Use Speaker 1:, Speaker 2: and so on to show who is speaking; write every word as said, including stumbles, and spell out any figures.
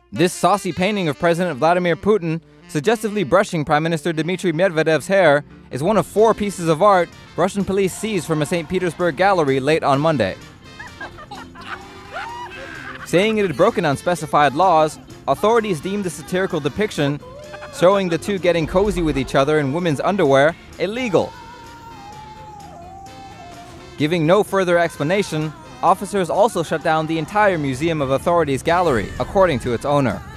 Speaker 1: This saucy painting of President Vladimir Putin suggestively brushing Prime Minister Dmitry Medvedev's hair is one of four pieces of art Russian police seized from a Saint Petersburg gallery late on Monday. Saying it had broken unspecified laws, authorities deemed the satirical depiction, showing the two getting cozy with each other in women's underwear, illegal. Giving no further explanation, officers also shut down the entire Museum of Authorities gallery, according to its owner.